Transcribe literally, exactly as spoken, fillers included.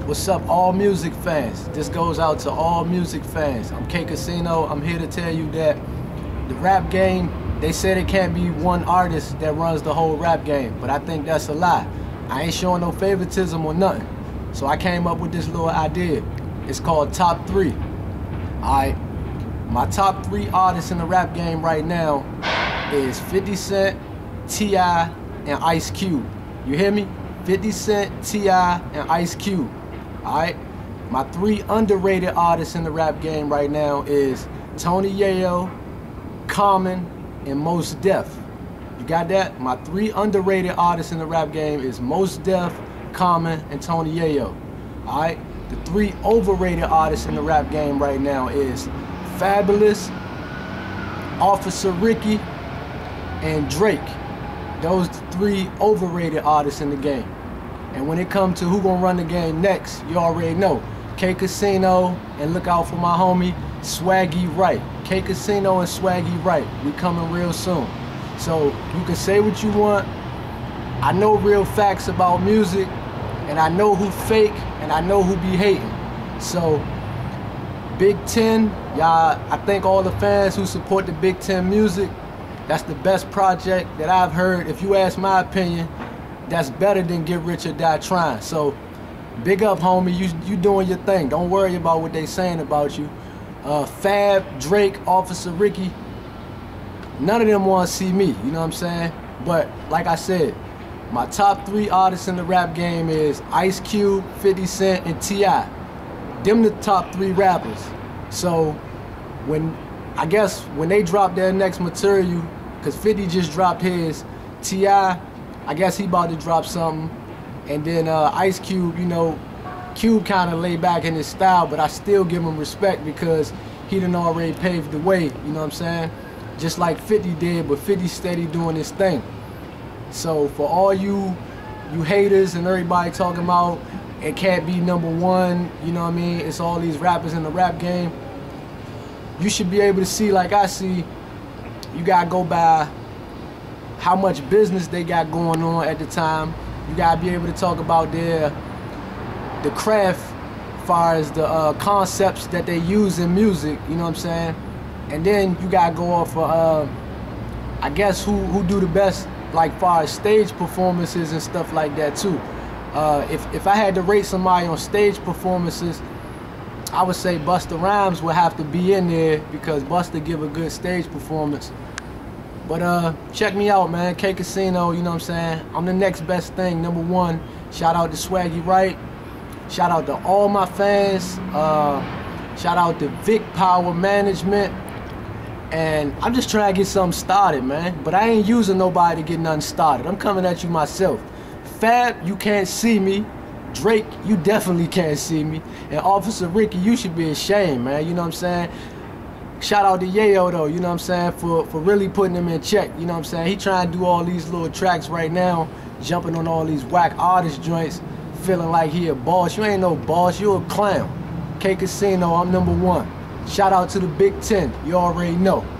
What's up, all music fans? This goes out to all music fans. I'm K Casino. I'm here to tell you that the rap game, they said it can't be one artist that runs the whole rap game, but I think that's a lie. I ain't showing no favoritism or nothing. So I came up with this little idea. It's called Top Three. Alright, my top three artists in the rap game right now is fifty Cent, T I, and Ice Cube. You hear me? fifty Cent, T I, and Ice Cube. Alright? My three underrated artists in the rap game right now is Tony Yayo, Common, and Mos Def. You got that? My three underrated artists in the rap game is Mos Def, Common, and Tony Yayo. Alright? The three overrated artists in the rap game right now is Fabolous, Officer Ricky, and Drake. Those three overrated artists in the game. And when it comes to who gonna run the game next, you already know. K Casino, and look out for my homie, Swaggy Right. K Casino and Swaggy Right. We coming real soon. So you can say what you want. I know real facts about music, and I know who fake, and I know who be hating. So Big Ten, y'all, I thank all the fans who support the Big Ten music. That's the best project that I've heard. If you ask my opinion, that's better than Get Rich or Die Trying. So big up, homie. You you doing your thing. Don't worry about what they saying about you. Uh, Fab, Drake, Officer Ricky, none of them want to see me. You know what I'm saying? But like I said, my top three artists in the rap game is Ice Cube, fifty Cent, and T I. Them the top three rappers. So when I guess when they drop their next material, cause fifty just dropped his, T I, I guess he about to drop something, and then uh, Ice Cube, you know, Cube kind of laid back in his style, but I still give him respect because he done already paved the way. You know what I'm saying? Just like fifty did, but fifty steady doing his thing. So for all you you haters and everybody talking about it can't be number one, you know what I mean? It's all these rappers in the rap game. You should be able to see, like I see, you gotta go by how much business they got going on at the time. You gotta be able to talk about their the craft as far as the uh, concepts that they use in music, you know what I'm saying? And then you gotta go off of, uh, I guess, who, who do the best, like far as stage performances and stuff like that too. Uh, if, if I had to rate somebody on stage performances, I would say Busta Rhymes would have to be in there because Busta give a good stage performance. But uh, check me out, man. K Casino, you know what I'm saying? I'm the next best thing, number one. Shout out to Swaggy Right. Shout out to all my fans. Uh, shout out to Vic Power Management. And I'm just trying to get something started, man. But I ain't using nobody to get nothing started. I'm coming at you myself. Fab, you can't see me. Drake, you definitely can't see me. And Officer Ricky, you should be ashamed, man. You know what I'm saying? Shout out to Yayo, though, you know what I'm saying, for, for really putting him in check. You know what I'm saying? He trying to do all these little tracks right now, jumping on all these whack artist joints, feeling like he a boss. You ain't no boss, you a clown. K Casino, I'm number one. Shout out to the Big Ten, you already know.